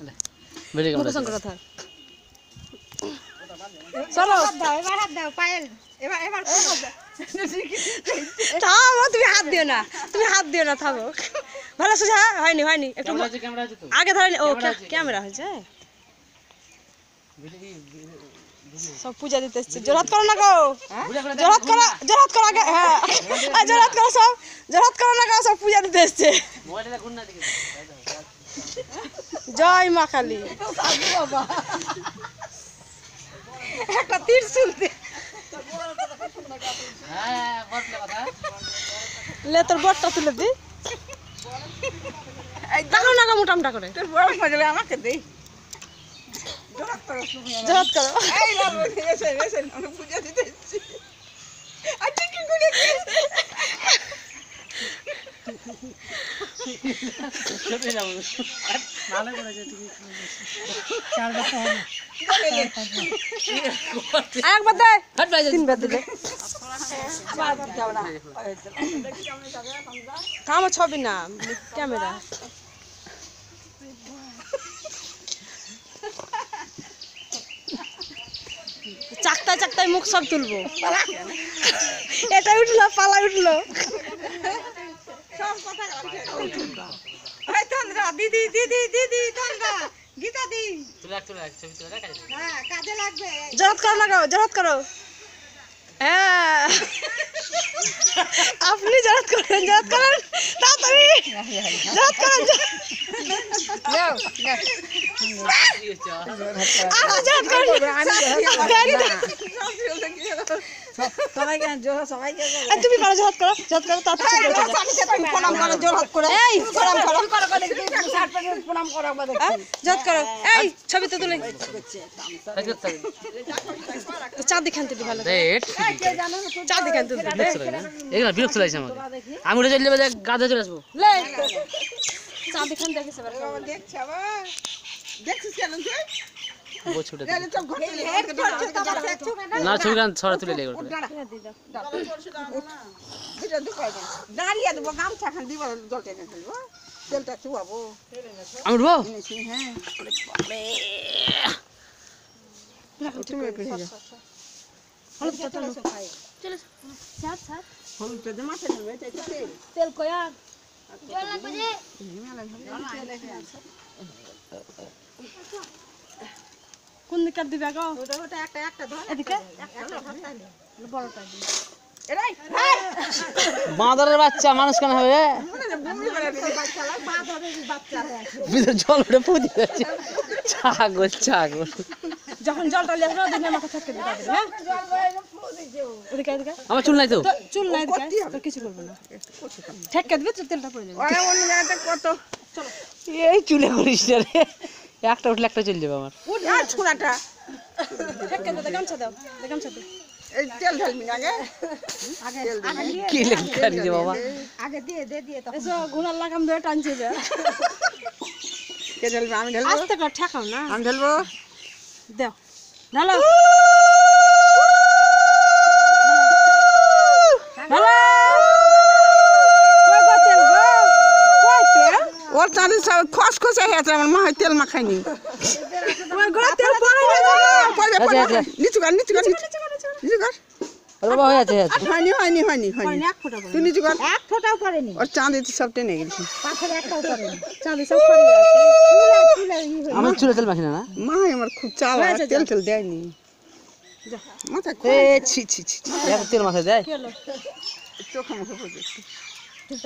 মুখ সংকট কথা চলো এবার হাত দাও পায়েল এবার থামো তুমি হাত দিও না থামো ভালো সোজা হয়নি একটু আগে ধরে ও ক্যামেরা হয়েছে সব পূজা দিতে এসছে জোরাত করো না গো জোরাত করো আগে হ্যাঁ জোরাত করো না গো সব পূজা দিতে এসছে জয় মা কালী একটা ত্রিশূল লে তোর বটটা তুলে দি তাকাও না মোটামটা করে তোর বড় মজলে আমাকে দে জোরাত করো এই বাবু এসে আমরা পূজা দিতে এসেছি আচ্ছা কি করে চলে যাব ভালো করে যেতে কি চারবার তো হবে আরেকবার দে তিনবার দিলে থামো ছবি না ক্যামেরা চাকতায় মুখ সব তুলবো এটা উঠলো পালা উঠলো সব কথা এই তন্দ্রা দিদি তন্দ্রা গীতা দি ছবি তোলা হ্যাঁ কাজে লাগবে জোরাত করো হ্যাঁ আপনি জোরাত করেন তাড়াতাড়ি জোরাত করেন তুমি করো জোরাত করো এই ছবি তো তুলে চাঁদি খানতে ভালো চাঁদি খানতে বিরক্ত লাগছে আমাকে আমি উঠে চলে যাবো গাধা চলে আসবো চাঁদি খান দেখেছে দেখছ দেখছিস কেন ছুটে তুই না ছবি গান ছড়া তুলে লেগে দাঁড়িয়ে দেবো গামছা খান দিব জল টেনে ফেলবো তেলটা চুয়াবো আমি উঠবো হ্যাঁ তুমি হলুদটা যে মাথায় ঢালবে তেল কয়া কোন দিকে দিবে গো ওটা একটা ধর এদিকে বড়টা বাঁদরের বাচ্চা মানুষ কেন হবে জল উঠে পুঁতি যাচ্ছে ছাগল যখন জলটা লেগে ওদিকে মাথা থেকে দিতে হবে হ্যাঁ ওদিকে আমার চুল নাই তো চুল নাই তো কিছু করবে না ঠেক্কা দিবে তেলটা পড়ে যাবে অন্য জায়গাতে কত এই চুলে করিস না রে একটা উঠলে একটা চলে যাবে আমার ছোড়াটা ঠেক্কা দিতে গামছা দাও গামছা দাও এই তেল ঢালবি না কি লেখা দিছে বাবা আগে দিয়ে তখন এসো গুনার লাগাম ধরে টানছে যা কে ঢালবে আমি ঢালবো আস্তে করে ঠেকাও না আমি ঢালবো দাও ঢালো ওর চাঁদি সব খসখসে হয়ে আছে আমার মা হয় তেল মাখায়নি নিচু কর বাবা হয়ে আছে হয়নি তুই নিচু কর এক ফোঁটাও পড়েনি ওর চাঁদি সব টেনে গেছি পাথর একটাও পড়েনি চাঁদি সব পড়ে আছে আমি চুলে তেল মাখি না মা আমার খুব চাল তেল দেয়নি মাথা এ ছি তেল মাথায় দেয় চোখে মুখে পড়ে